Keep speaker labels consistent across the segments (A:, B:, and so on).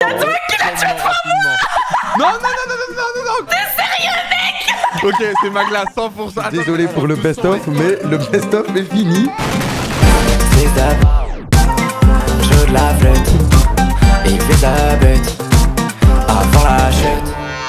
A: toi qui l'as tué rapidement.
B: Non, non, non, non, non, non, non.
A: T'es sérieux, mec?
B: Ok, c'est Magla, 100%. Attends,
C: Désolé pour le best-of, mais le best-of est fini.
D: Je de la flûte, il fait sa bête avant la chute.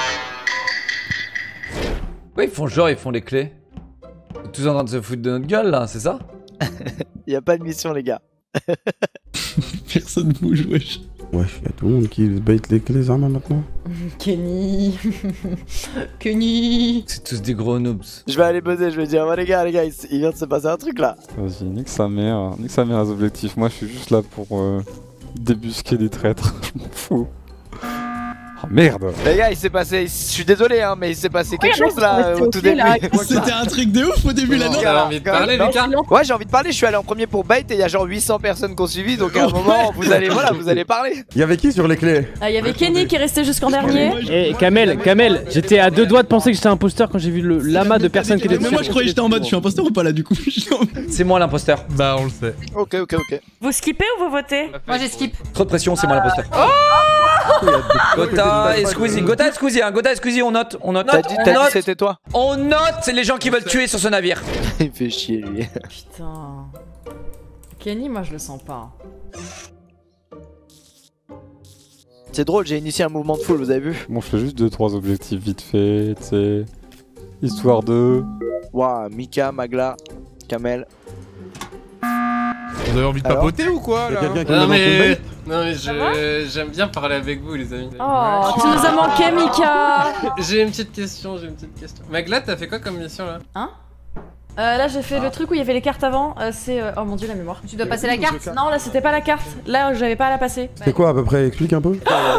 E: Ouais, ils font genre, ils font les clés. Tous en train de se foutre de notre gueule là, c'est ça?
F: Y'a pas de mission, les gars.
G: Personne bouge, wesh.
C: Wesh, y'a tout le monde qui bait les armes maintenant.
A: Kenny. Kenny.
E: C'est tous des gros noobs.
F: Je vais aller buzzer, je vais dire, les gars, il vient de se passer un truc là.
H: Vas-y, nique sa mère les objectifs. Moi je suis juste là pour débusquer des traîtres. Je m'en fous. Oh merde.
F: Les gars, il s'est passé, je suis désolé hein, mais il s'est passé quelque chose là au tout début.
G: C'était un truc de ouf au début là, non?
I: T'as envie de parler, Lucas?
F: Ouais, j'ai envie de parler, je suis allé en premier pour bait et il y a genre 800 personnes qui ont suivi, donc à un moment, vous allez, voilà, vous allez parler.
C: Y'avait qui sur les clés?
A: Il y avait Kenny qui est resté jusqu'en dernier.
J: Et Kamel, j'étais à 2 doigts de penser que j'étais imposteur quand j'ai vu le lama de personnes qui étaient dessus.
G: Mais moi je croyais que j'étais en mode, je suis imposteur ou pas là du coup?
E: C'est moi l'imposteur.
B: Bah, on le sait.
F: Ok.
A: Vous skippez ou vous votez?
K: Moi j'ai skip.
E: Trop de pression, c'est moi l'imposteur. Gotha et Squeezy. Gotha et Squeezy, hein. Gotha et Squeezy, on note.
F: T'as dit c'était toi?
E: On note les gens qui veulent tuer sur ce navire.
F: Il fait chier lui.
A: Putain. Kenny, moi je le sens pas.
F: C'est drôle, j'ai initié un mouvement de foule, vous avez vu?
H: Bon, je fais juste 2-3 objectifs vite fait, tu sais. Histoire de.
F: Waouh, Mika, Magla, Kamel.
B: Vous avez envie de papoter ou quoi là?
I: Non mais j'aime bien parler avec vous les amis.
A: Oh, tu nous as manqué, Mika.
I: J'ai une petite question, Magla, t'as fait quoi comme mission là?
A: Hein? Là j'ai fait le truc où il y avait les cartes avant, c'est... oh mon dieu la mémoire.
K: Tu dois passer la carte?
A: Non là c'était pas la carte, là j'avais pas à la passer.
C: C'est quoi à peu près? Explique un peu.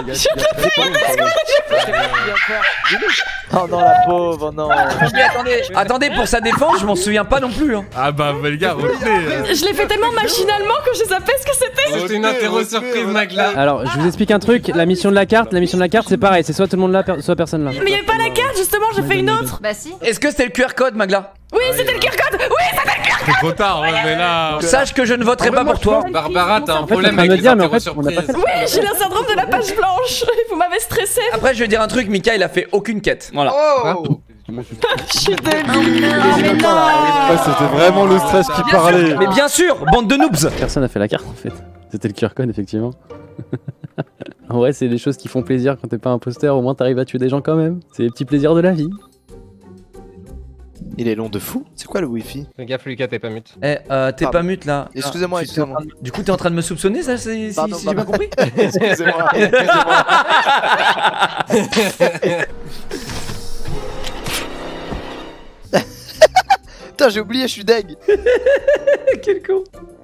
F: Oh non la pauvre, non.
E: Attendez, pour sa défense, je m'en souviens pas non plus. Hein.
B: Ah bah les gars, retenez.
A: Je l'ai fait tellement machinalement que je savais ce que c'était.
I: C'était une interro surprise Magla.
J: Alors, je vous explique un truc, la mission de la carte c'est pareil, c'est soit tout le monde là, soit personne là.
A: Mais il y avait pas la carte justement, j'ai fait une autre.
K: Bah si.
E: Est-ce que c'était le QR code, Magla?
A: Oui, c'était le QR code. Oui, c'était le QR code.
B: C'est trop tard, ouais, mais là.
E: Sache que je ne voterai pas pour toi.
I: Barbara, t'as un problème
J: en fait,
I: avec les
J: on me dire, mais en
I: interro
J: fait, on n'a pas
I: surprises.
J: fait.
A: Oui, j'ai le syndrome de la page blanche. Vous m'avez stressé.
E: Après, je vais dire un truc, Mika, il a fait aucune quête. Voilà.
F: Oh.
A: Je suis débile. Mais non.
H: Ouais, c'était vraiment le stress qui parlait.
E: Mais bien sûr, bande de noobs.
J: Personne n'a fait la carte en fait. C'était le QR code effectivement. En vrai, c'est des choses qui font plaisir quand t'es pas imposteur, au moins t'arrives à tuer des gens quand même. C'est les petits plaisirs de la vie.
F: Il est long de fou. C'est quoi le wifi?
I: Fais gaffe Lucas, t'es pas mute.
E: Eh, t'es pas mute là.
F: Excusez-moi, excusez-moi.
E: Du coup, t'es en train de me soupçonner, ça, si j'ai bien compris?
F: Excusez-moi. Putain, j'ai oublié, je suis deg.
E: Quel con.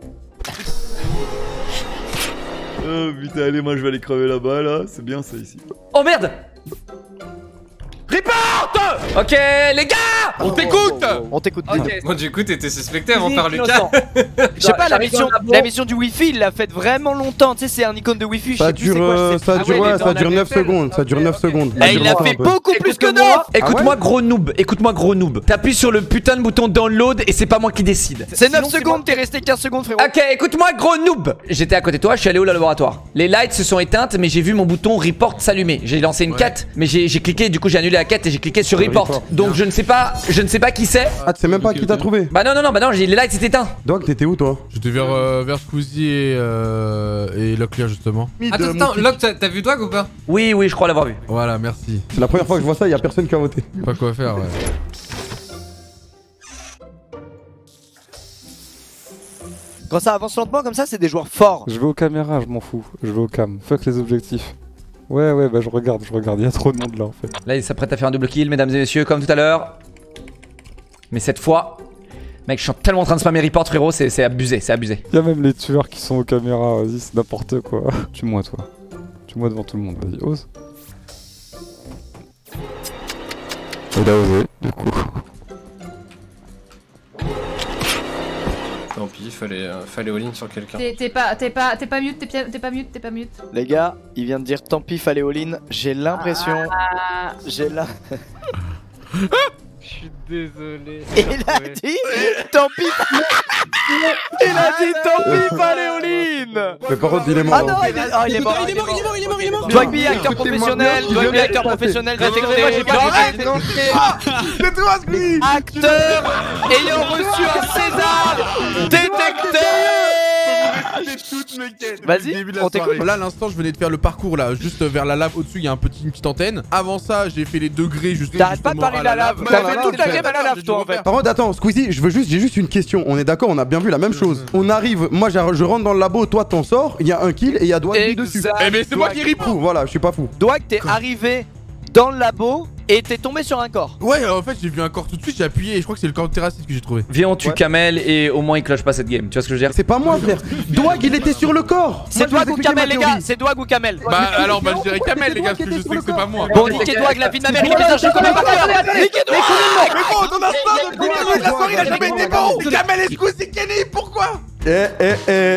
G: Oh putain, allez, moi je vais aller crever là-bas là, c'est bien ça ici.
E: Oh merde! Report! Ok, les gars!
B: On t'écoute!
F: On t'écoute.
I: Bon du coup t'étais suspecté avant par Lucas.
F: Je sais pas, la mission du wifi, il l'a faite vraiment longtemps. Tu sais, c'est un icône de wifi.
C: Ça dure 9 secondes. Ça dure 9 secondes.
F: Et il l'a fait beaucoup plus que nous.
E: Écoute-moi, gros noob. T'appuies sur le putain de bouton download et c'est pas moi qui décide.
F: C'est 9 secondes, t'es resté 15 secondes, frérot.
E: Ok, écoute-moi, gros noob. J'étais à côté de toi, je suis allé au laboratoire. Les lights se sont éteintes, mais j'ai vu mon bouton report s'allumer. J'ai lancé une quête, mais j'ai cliqué, du coup j'ai annulé la quête et j'ai cliqué sur report. Donc je ne sais pas qui c'est.
C: Ah, tu sais même pas qui t'a trouvé?
E: Bah non, les lights étaient éteints.
C: Donc t'étais où toi?
B: J'étais vers Squeezie et Locklear justement.
I: Attends, Lock, t'as vu toi ou pas?
E: Oui, je crois l'avoir vu.
B: Voilà, merci.
C: C'est la première fois que je vois ça, y'a personne qui a voté.
B: Pas quoi faire, ouais.
F: Quand ça avance lentement comme ça, c'est des joueurs forts.
H: Je vais aux caméras, je m'en fous. Je vais au cam. Fuck les objectifs. Ouais, bah je regarde. Il y a trop de monde là en fait.
E: Là, il s'apprête à faire un double kill, mesdames et messieurs, comme tout à l'heure. Mais cette fois, mec, je suis tellement en train de spammer report, frérot, c'est abusé,
H: Il y a même les tueurs qui sont aux caméras, vas-y, c'est n'importe quoi. Tue-moi, toi. Tue-moi devant tout le monde, vas-y, ose. Il a osé, du coup.
I: Tant pis, fallait all-in sur quelqu'un.
K: T'es pas mute.
F: Les gars, il vient de dire tant pis, fallait all-in. J'ai l'impression. Je
I: suis désolé.
F: Et il a dit tant pis. Il a dit tant pis, pas Léoline.
C: Mais par contre, il est mort.
F: Ah non, il est mort. Dwagby, acteur professionnel. Dwagby, acteur professionnel détecté.
B: C'est toi, Squeezie.
F: Acteur ayant reçu un César détecté. Vas-y, on t'écoute.
B: Là, à l'instant, je venais de faire le parcours là, juste vers la lave au-dessus, il y a une petite antenne. Avant ça, j'ai fait les degrés juste.
F: T'arrêtes pas de parler de la lave. T'as fait toute la game à la lave, toi en fait.
C: Par contre, attends, Squeezie, j'ai juste une question. On est d'accord, on a bien vu la même chose. On arrive, moi je rentre dans le labo, toi t'en sors, il y a un kill et il y a Dwagby dessus.
B: Eh mais c'est moi qui ripoux.
C: Voilà, je suis pas fou.
F: Dwag, t'es arrivé dans le labo et t'es tombé sur un corps.
B: Ouais, en fait, j'ai vu un corps tout de suite, j'ai appuyé et je crois que c'est le corps de terraciste que j'ai trouvé.
E: Viens, on tue Kamel et au moins il cloche pas cette game. Tu vois ce que je veux dire?
C: C'est pas moi, frère. Dwag, il était sur le corps.
F: C'est Dwag ou Kamel, les gars? C'est Dwag ou Kamel?
B: Bah alors, bah je dirais Kamel, les gars, parce que je sais que c'est pas moi.
F: Bon, niquez Dwag, la vie de ma mère, niquez un chocolat par terre. Niquez Dwag.
B: Mais bon, ton instant de le de la soirée, il a jamais été bon. Kamel et Squeezie, Kenny, pourquoi?
C: Allez.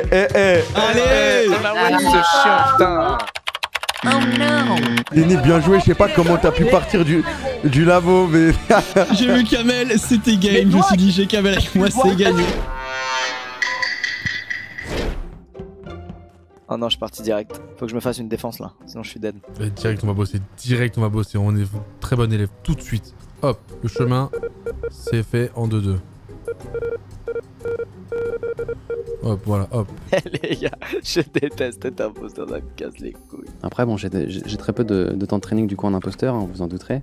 F: Ce chien, putain.
K: Oh non.
C: Kenny, bien joué, je sais pas comment t'as pu partir du labo, mais.
L: J'ai vu Kamel, c'était game. Je me suis dit, j'ai Kamel avec moi, c'est gagné.
F: Oh non, je suis parti direct. Faut que je me fasse une défense là, sinon je suis dead.
B: Direct, on va bosser. On est très bon élève tout de suite. Hop, le chemin, c'est fait en 2-2. Hop, voilà, hop.
F: Les gars, je déteste être imposteur, ça me casse les couilles.
J: Après, bon, j'ai très peu de temps de training du coup en imposteur, hein, vous en douterez.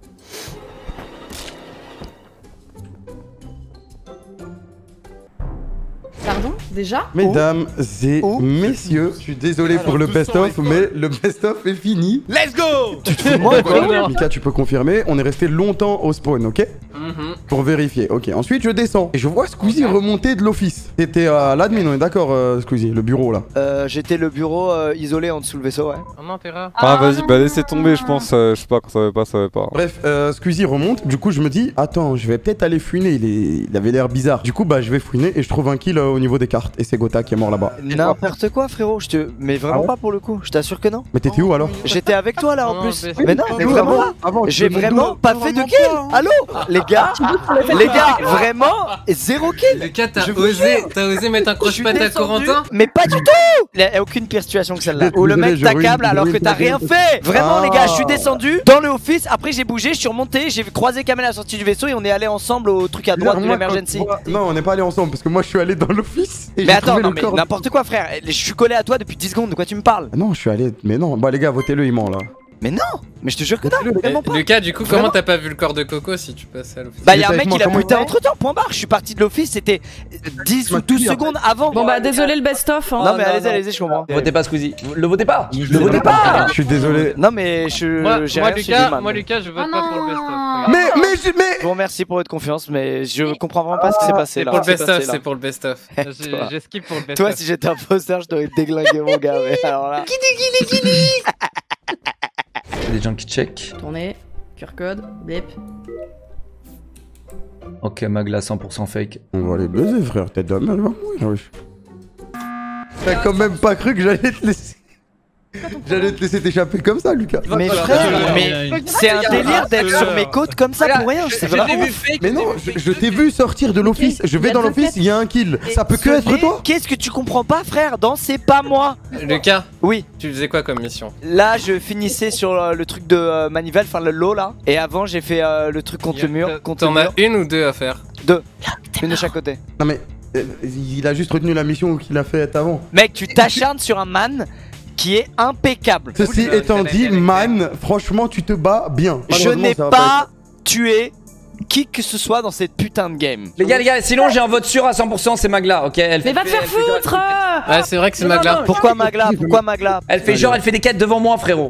A: Pardon? Déjà?
C: Mesdames et messieurs, je suis désolé pour le best-of, mais le best-of est fini.
B: Let's go!
C: Tu te fous de moi quoi? Mika, tu peux confirmer, on est resté longtemps au spawn, ok? Pour vérifier, ok. Ensuite, je descends et je vois Squeezie remonter de l'office. T'étais à l'admin, on est d'accord, Squeezie, le bureau là?
F: J'étais le bureau isolé en dessous le vaisseau, ouais.
I: Oh non, t'es rare.
H: Ah, vas-y, bah laissez tomber, je pense. Je sais pas, quand ça va pas, ça va pas.
C: Bref, Squeezie remonte. Du coup, je me dis, attends, je vais peut-être aller fouiner. Il avait l'air bizarre. Du coup, bah, je vais fouiner et je trouve un kill au niveau des cartes. Et c'est Gotha qui est mort là-bas.
F: N'importe quoi, frérot. Mais vraiment pas pour le coup. Je t'assure que non.
C: Mais t'étais où alors?
F: J'étais avec toi là en plus.
I: mais
F: Mais non, mais vraiment. J'ai vraiment pas fait de kill. Allô, les gars. Les gars, vraiment, zéro kill.
I: Les gars, t'as osé mettre un croche-patte à Corentin?
F: Mais pas du tout. Il y a aucune pire situation que celle-là. Où le mec t'accable alors que t'as rien fait. Vraiment, les gars, je suis descendu dans le office. Après, j'ai bougé, je suis remonté. J'ai croisé Kamel à la sortie du vaisseau et on est allé ensemble au truc à droite de l'emergency.
C: Non, on n'est pas allé ensemble parce que moi je suis allé dans l'office.
F: Mais attends, non, mais n'importe quoi, frère. Je suis collé à toi depuis 10 secondes. De quoi tu me parles?
C: Non, je suis allé. Mais non, bah les gars, votez-le, il ment là.
F: Mais non, mais je te jure que non, vraiment pas.
I: Lucas, du coup, comment t'as pas vu le corps de Coco si tu passais à l'office?
F: Bah y'a un mec qui l'a buté entre temps, point barre. Je suis parti de l'office, c'était 10 ou 12 secondes avant.
A: Bon bah désolé le best-of.
F: Non mais allez-y, je comprends.
E: Votez pas Squeezie. Le votez pas. Le votez pas.
C: Je suis désolé.
F: Non mais
I: moi Lucas, je vote pas pour le best-of.
C: Mais
F: je vous remercie pour votre confiance, mais je comprends vraiment pas ce qui s'est passé là.
I: C'est pour le best-of. J'ai skip pour le best-of.
F: Toi, si j'étais imposteur, je t'aurais déglingué mon gars. Mais alors là.
E: Des gens qui check.
A: Tournez, QR code, blip.
E: Ok, Magla 100% fake.
C: on va les baiser, frère. Tête de merde, il va mourir, wesh. T'as quand même pas cru que j'allais te laisser. J'allais te laisser t'échapper comme ça, Lucas.
F: Mais frère, mais c'est un délire d'être sur mes côtes comme ça pour rien. C'est vraiment.
C: Mais non, je t'ai vu sortir de l'office. Je vais dans l'office, il y a un kill. Ça peut que être toi.
F: Qu'est-ce que tu comprends pas, frère? Dans c'est pas moi.
I: Lucas,
F: oui.
I: Tu faisais quoi comme mission?
F: Là, je finissais sur le truc de manivelle, enfin le lot là. Et avant, j'ai fait le truc contre le mur.
I: T'en as une ou deux à faire?
F: Deux. Une de chaque côté.
C: Non mais il a juste retenu la mission qu'il a faite avant.
F: Mec, tu t'acharnes sur un man qui est impeccable.
C: Ceci étant dit, man, franchement, tu te bats bien.
F: Je n'ai pas tué qui que ce soit dans cette putain de game.
E: Les gars, sinon j'ai un vote sûr à 100%, c'est Magla, ok?
A: Mais va te faire foutre!
I: Ouais, c'est vrai que c'est Magla.
F: Pourquoi Magla? Pourquoi Magla?
E: Elle fait genre, elle fait des quêtes devant moi, frérot.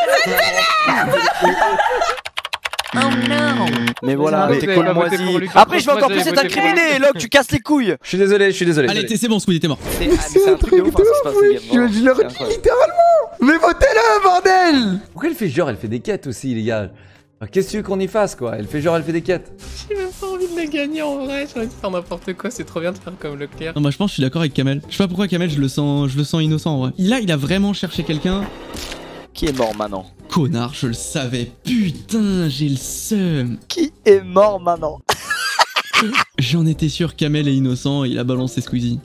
K: Oh non.
F: Mais voilà, t'es cool moisi. Après, je vais encore plus être incriminé. Locke, tu casses les couilles.
E: Je suis désolé.
L: Allez, c'est bon, Squeezie, t'es mort.
F: C'est un truc de ouf, ce qui se passe.
C: Je le redis littéralement. Mais votez-le, bordel!
E: Pourquoi elle fait genre, elle fait des quêtes aussi, les gars? Qu'est-ce que tu veux qu'on y fasse, quoi? Elle fait genre, elle fait des quêtes.
I: J'ai même pas envie de la gagner en vrai. J'ai envie de faire n'importe quoi. C'est trop bien de faire comme Leclerc.
L: Non, moi je pense que je suis d'accord avec Kamel. Je sais pas pourquoi Kamel, je le sens innocent en vrai. Là, il a vraiment cherché quelqu'un.
F: Qui est mort maintenant?
L: Connard, je le savais. Putain, j'ai le seum.
F: Qui est mort maintenant?
L: J'en étais sûr, Kamel est innocent, il a balancé Squeezie.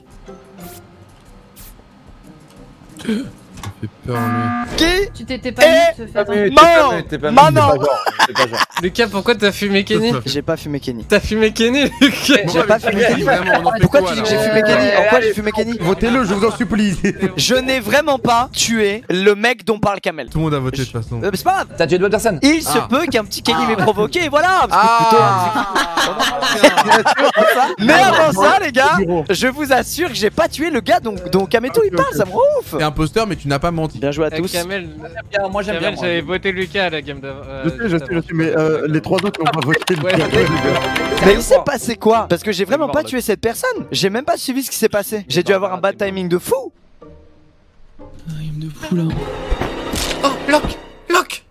B: Ça fait peur, lui.
F: Qui
A: Tu t'étais pas mis, te fais attendre.
F: Manon.
I: Lucas, pourquoi t'as fumé Kenny?
F: J'ai pas fumé Kenny.
I: T'as fumé Kenny, Lucas?
F: J'ai pas fumé Kenny. Pourquoi tu dis que j'ai fumé Kenny? Pourquoi j'ai fumé Kenny?
C: Votez-le, je vous en supplie.
F: Je n'ai vraiment pas tué le mec dont parle Kamel.
B: Tout le monde a voté de toute façon.
F: C'est pas grave.
E: T'as tué de bonnes personnes.
F: Il se peut qu'un petit Kenny m'ait provoqué, et voilà. Mais avant ça, les gars, je vous assure que j'ai pas tué le gars dont Kameto il parle, ça me rend ouf.
B: T'es imposteur, mais tu n'as pas menti.
F: Bien joué à tous.
I: Kamel,
E: Moi j'aime bien.
I: j'avais voté Lucas à la game d'avant.
C: Je sais, mais les 3 autres n'ont pas voté.
F: Mais il s'est passé quoi? Parce que j'ai vraiment pas tué cette personne. J'ai même pas suivi ce qui s'est passé. J'ai dû avoir un bad timing de fou.
L: Time de fou là.
I: Oh, lock.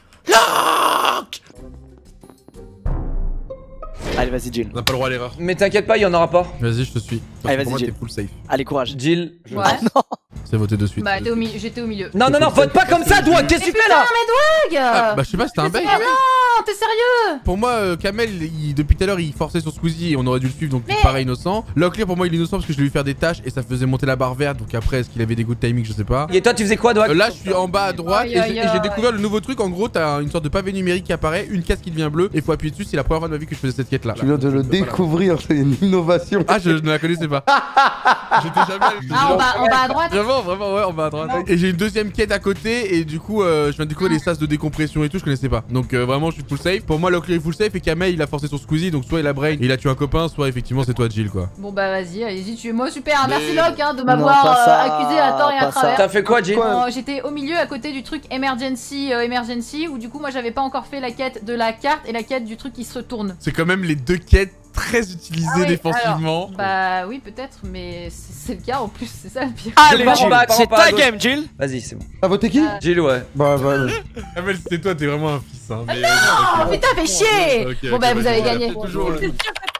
F: Allez, vas-y, Jill.
B: On n'a pas le droit à l'erreur.
E: Mais t'inquiète pas, il y en aura pas.
B: Vas-y, je te suis.
F: Allez, vas-y,
B: Pour moi,
F: Jill.
B: t'es full safe.
F: Allez, courage.
E: Jill.
A: Ouais.
B: C'est voté de suite.
A: Bah, j'étais au milieu.
E: Non, vote pas comme ça, Douag. Qu'est-ce que tu fais là?
A: Mais Douag
B: Ah, bah, je sais pas, c'était un bug.
A: Ah non, t'es sérieux?
B: Pour moi, Kamel, depuis tout à l'heure, il forçait sur Squeezie et on aurait dû le suivre, donc il paraît innocent. Locklear, pour moi, il est innocent parce que je l'ai vu faire des tâches et ça faisait monter la barre verte. Donc après, est-ce qu'il avait des goûts de timing? Je sais pas.
E: Et toi, tu faisais quoi, Douag?
B: Là, je suis en bas à droite
A: Aïe,
B: et
A: aïe,
B: j'ai
A: aïe.
B: découvert le nouveau truc. En gros, t'as une sorte de pavé numérique qui apparaît, une case qui devient bleue et faut appuyer dessus. C'est la première fois de ma vie que je faisais cette quête là.
C: Tu viens de le découvrir, c'est une innovation.
B: Ah, je ne la connaissais pas. J'étais jamais.
A: Ah, en bas à droite.
B: Vraiment, ouais, en bas à droite. Et j'ai une deuxième quête à côté et du coup, je viens de découvrir les sas de décompression et tout, je connaissais pas. Donc vraiment, je suis full safe. Pour moi, Locklear est full safe et Kamel, il a forcé sur Squeezie, donc soit il a brain et il a tué un copain, soit effectivement c'est toi Jill quoi.
A: Bon bah vas-y, allez-y, tuez-moi, super.
B: Mais-
A: Merci Locke de
F: Non,
A: m'avoir
F: pas ça,
A: accusé à tort et à
F: pas ça.
A: travers.
E: T'as fait quoi, Jill?
A: J'étais au milieu à côté du truc emergency où du coup moi j'avais pas encore fait la quête de la carte et la quête du truc qui se retourne.
B: C'est quand même les deux quêtes très utilisées
A: Ah oui,
B: défensivement.
A: alors, bah oui peut-être, mais c'est le cas en plus, c'est ça le pire.
F: Allez,
E: pars en
F: Jill,
E: bas, pars en
F: c'est
E: bas à
F: ta
E: gauche.
F: game, Jill.
E: Vas-y, c'est bon.
C: T'as voté qui?
E: Jill, ouais.
C: Bah,
B: Kamel, c'était toi, t'es vraiment un fils hein. Mais,
A: Oh putain, fais chier.
B: Ok,
A: Bon
B: ok,
A: bah vous
B: vas-y,
A: avez
B: voilà,
A: gagné.
B: c'est toujours le-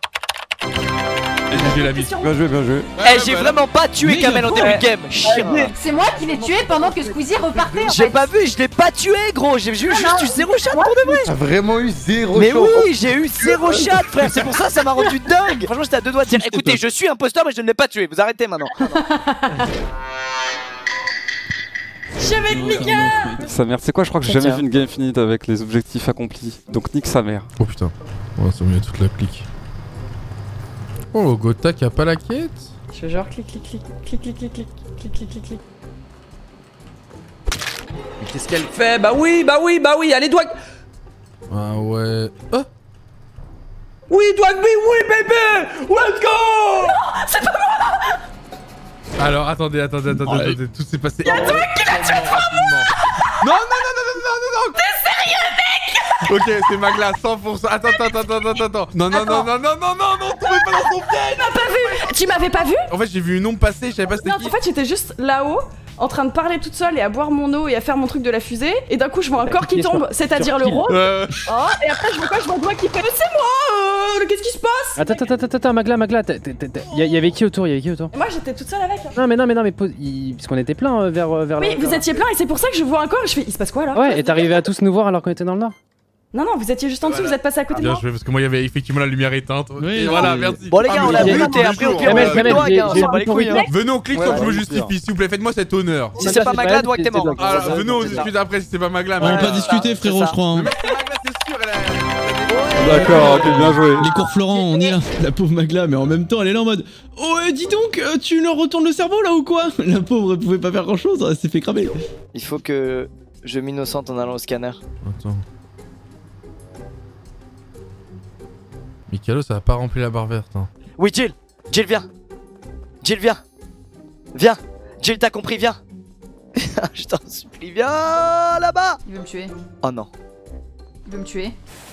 B: Et j'ai la vie.
C: bien joué, bien joué.
F: Eh, j'ai vraiment pas tué Kamel en début de game. Chien.
A: C'est moi qui l'ai tué pendant que Squeezie repartait en
F: J'ai
A: fait.
F: pas vu, je l'ai pas tué, gros. J'ai juste eu 0 chat pour de vrai.
C: T'as vraiment eu 0
F: Mais
C: chance.
F: oui, j'ai eu 0 chat, frère. C'est pour ça, ça m'a rendu dingue. Franchement, j'étais à 2 doigts de dire écoutez, je suis imposteur, mais je ne l'ai pas tué. Vous arrêtez maintenant.
A: Je suis avec Mika.
H: Sa mère, c'est quoi? Je crois que j'ai jamais vu une game finie avec les objectifs accomplis. Donc nique sa mère.
B: Oh putain, on va s'emmener toute la clique. Oh, Gotha qui a pas la quête.
A: Je fais genre clic.
E: Mais qu'est-ce qu'elle fait? Bah oui, allez, Douag.
B: Ah ouais. Oh,
E: Oui, Douag, oui, baby. Let's go.
B: alors attendez, tout s'est passé. Y'a toi qui l'a tué rapidement. Non. T'es sérieux, mec? Ok, c'est Magla, 100%. Attends. Non, tombez pas dans son piège.
M: Tu m'as pas vu. Tu m'avais pas vu?
B: En fait, j'ai vu une ombre passer, je savais pas c'était qui.
M: En fait, j'étais juste là-haut, en train de parler toute seule et à boire mon eau et à faire mon truc de la fusée. Et d'un coup, je vois un corps qui tombe, c'est-à-dire le rond. Oh, et après, je vois quoi? Je vois un doigt qui fait. C'est moi. Qu'est-ce qui se passe?
J: Attends, Magla, y avait qui autour?
M: Et moi, j'étais toute seule avec.
J: Non, mais pause, parce qu'on était plein vers
M: Oui, vous étiez plein et c'est pour ça que je vois un corps et je fais. Il se passe quoi là?
J: Ouais, et t'arrivais à tous nous voir alors qu'on était dans le nord?
M: Non, vous étiez juste en dessous, vous êtes passé à côté de
B: Bien
M: moi.
B: joué, parce que moi, il y avait effectivement la lumière éteinte.
L: Oui,
B: Et voilà, merci.
F: Bon, les gars, on l'a vu, t'es après, au pire,
J: Kamel,
F: on s'en bat les couilles.
B: Venez, on clique sans que je me justifie, s'il vous plaît, faites-moi cet honneur.
F: Si c'est pas Magla, Douag, t'es mort.
B: Alors, venez, on discute après si c'est pas Magla.
L: On va pas discuter, frérot, je crois. hein.
B: Mais c'est Magla, c'est sûr, elle a.
H: D'accord, ok, bien joué.
L: Les cours Florent, on est là. La pauvre Magla, mais en même temps, elle est là en mode oh, dis donc, tu leur retournes le cerveau là ou quoi? La pauvre, elle pouvait pas faire grand chose, elle s'est fait cramer.
F: Il faut que je m'innocente en allant au scanner.
B: Attends. Mikalo, ça a pas rempli la barre verte. Hein.
F: Oui, Jill, viens. Jill, t'as compris, viens. Je t'en supplie, viens là-bas.
A: Il veut me tuer.
F: Oh non.
A: Il veut me tuer.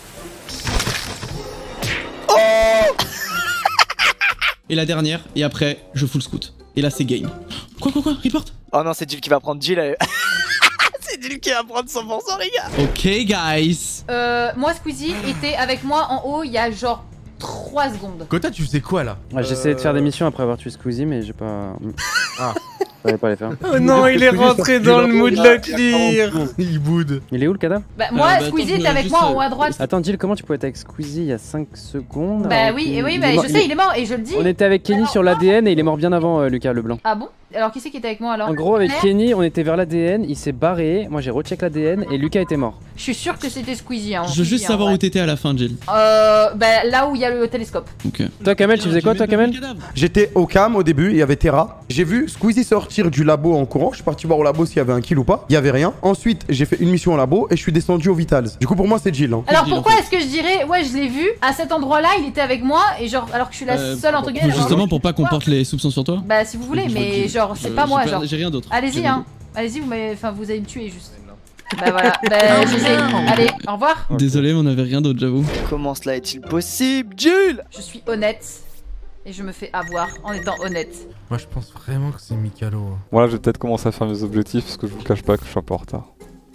L: Et la dernière, et après, je full scout. Et là, c'est game. Quoi, report?
F: Oh non, c'est Jill qui va prendre Jill. C'est Jill qui va prendre 100%, les gars.
L: Ok, guys.
A: Moi, Squeezie était avec moi en haut il y a genre 3 secondes.
B: Gotha, tu faisais quoi là?
J: Ouais, j'essayais de faire des missions après avoir tué Squeezie, mais j'ai pas.
B: Ah.
J: savais pas les faire.
I: Oh non, il est rentré dans le mood de clear.
B: Il boude.
J: Il est où le cadavre?
A: Bah, moi, Squeezie était avec moi en haut à droite.
J: Attends, Jill, comment tu pouvais être avec Squeezie il y a 5 secondes?
A: Bah oui, et oui, bah je sais, il est mort et je le dis.
J: On était avec Kenny sur l'ADN et il est mort bien avant Lucas Leblanc.
A: Ah bon? Alors qui c'est qui était avec moi alors?
J: En gros, avec Kenny, on était vers l'ADN, il s'est barré, moi j'ai recheck l'ADN et Lucas était mort.
A: Je suis sûr que c'était Squeezie. Hein,
L: Je veux juste savoir où t'étais à la fin, Jill.
A: Bah là où il y a le télescope.
L: Ok.
J: Toi, Kamel, tu faisais quoi, toi, Kamel?
C: J'étais au cam au début, il y avait Terra. J'ai vu Squeezie sortir du labo en courant. Je suis parti voir au labo s'il y avait un kill ou pas. Il y avait rien. Ensuite, j'ai fait une mission au labo et je suis descendu au Vitals. Du coup, pour moi, c'est Jill. Hein.
A: Alors pourquoi est-ce que je dirais, ouais, je l'ai vu à cet endroit-là, il était avec moi et genre, alors que je suis la seule entre guillemets.
L: Justement pour pas qu'on porte les soupçons sur toi.
A: Bah si vous voulez, mais genre, c'est pas moi, genre.
L: J'ai rien d'autre.
A: Allez-y, hein. Allez-y, vous allez me tuer juste. Bah voilà, bah GG. Allez, au revoir.
L: Désolé, mais on avait rien d'autre, j'avoue.
F: Comment cela est-il possible, Jill?
A: Je suis honnête et je me fais avoir en étant honnête.
B: Moi, je pense vraiment que c'est Mikalo.
H: Voilà, je vais peut-être commencer à faire mes objectifs parce que je vous cache pas que je suis un peu en retard.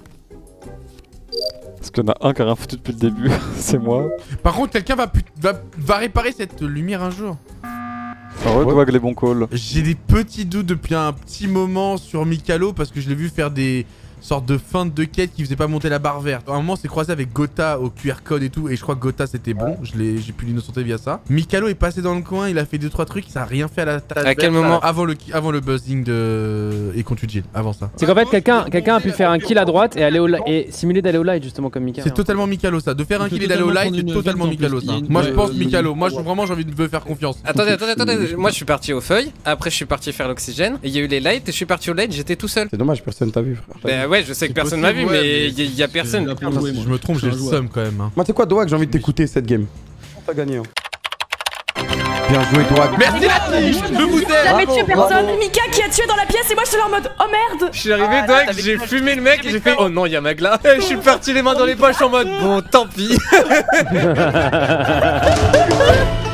H: Parce qu'il y en a un qui a rien foutu depuis le début, c'est moi.
B: Par contre, quelqu'un va réparer cette lumière un jour.
H: Redouag les bons calls.
B: J'ai des petits doutes depuis un petit moment sur Mikalo parce que je l'ai vu faire des sortes de feintes de quête qui faisaient pas monter la barre verte. À un moment, c'est croisé avec Gotha au QR code et tout, et je crois que Gotha c'était bon. J'ai pu l'innocenter via ça. Mikalo est passé dans le coin, il a fait 2-3 trucs, ça a rien fait à la tâche.
I: À quel moment?
B: Avant le buzzing de et contre Jill, avant ça.
J: C'est qu'en fait, quelqu'un a pu faire un kill à droite et aller et simuler d'aller au light justement comme Mika.
B: C'est totalement Mikalo ça. De faire un kill et d'aller au light, c'est totalement Mikalo ça. Moi je pense Mikalo. Moi vraiment j'ai envie de me faire confiance.
I: Attendez. Moi je suis parti aux feuilles, après je suis parti faire l'oxygène, et il y a eu les lights et je suis parti au light, j'étais tout seul.
C: C'est dommage, personne t'a vu, frère.
I: Bah ouais, je sais que personne m'a vu, mais il y a personne.
B: Si je me trompe, j'ai le seum quand même.
C: Moi, tu sais quoi, Doak, j'ai envie de t'écouter cette game. T'as gagné. Hein. Bien joué, Doak.
B: Merci la tige. Je vous aime.
M: Jamais tué personne. Mika qui a tué dans la pièce et moi je suis là en mode oh merde.
I: Je suis arrivé, Doak, j'ai fumé le mec et j'ai fait oh non, il y a Magla. Et je suis parti les mains dans les poches en mode bon, tant pis.